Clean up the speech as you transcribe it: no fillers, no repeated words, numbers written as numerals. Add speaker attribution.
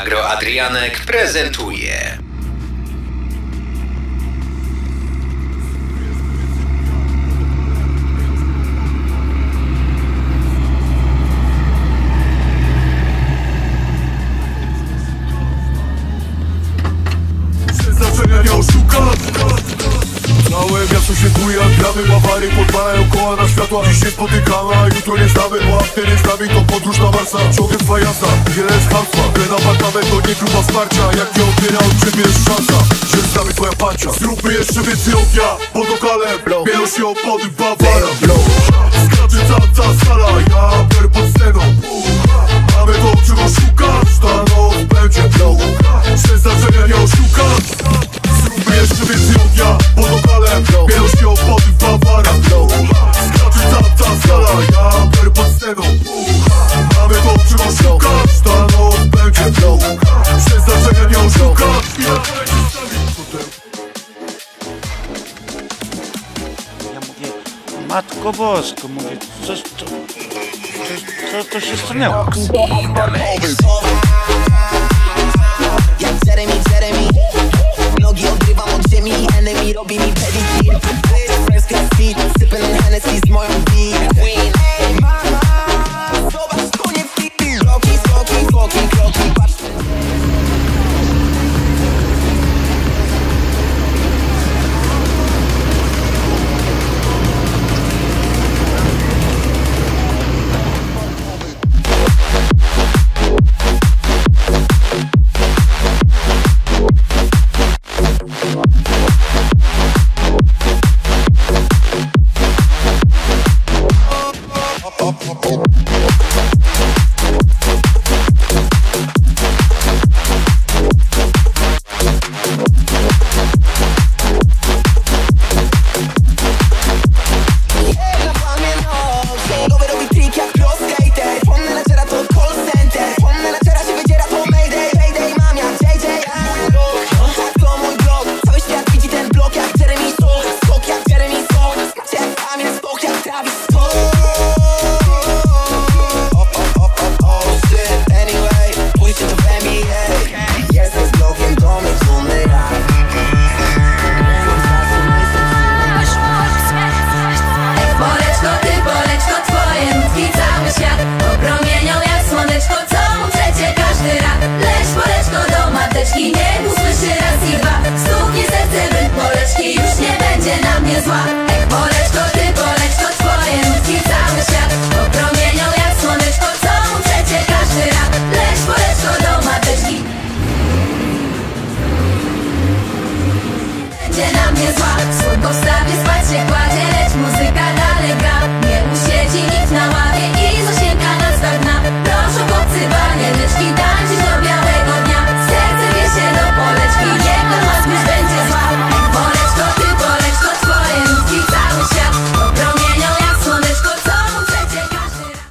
Speaker 1: Agro Adrianek prezentuje.
Speaker 2: Przeznaczenia nie oszukasz. Całe miasto się buje, jak gramy, ławary podpalają koła na światła. Dziś się spotykamy, a jutro nie znamy, bo after jest z nami, to podróż na Marsa. Ciągle trwa jazda, wiele jest hamstwa. Ten apartament to nie próba wsparcia. Jak nie odbiera od ciebie jest szansa, że znamy twoja pancia. Zróbmy jeszcze więcej ognia, pod lokalem bielą się opony w Bawarach. Skacze cała skala, ja biorę pod sceną. Mamy to, czego szukasz, ta noc będzie blow. Przeznaczenia nie oszukasz. Zróbmy jeszcze więcej ognia, pod lokalem bielą się opony w Bawarach. Skacze cała skala, ja biorę pod sceną. Mamy to, czego szukasz, ta noc będzie blow. Przeznaczenia nie oszukasz.
Speaker 3: Ja mówię, Matko Bosko, mówię, co się stanęło?
Speaker 4: Jak Jeremy, nogi odrywam od ziemi, enemy robi mi pedicure. First class seat, sipping on Hennessy z moją Queen. Ej mama, zobacz to nie fit. Kroki, skoki, foki, kroki, patrz.
Speaker 5: Ej, Poleczko, ty Poleczko, twoje nutki cały świat opromienią jak słoneczko, co przecie każdy rap. Leć Poleczko do mateczki, będzie na mnie zła. Słodko w stawie spać się kładzie, lecz muzyka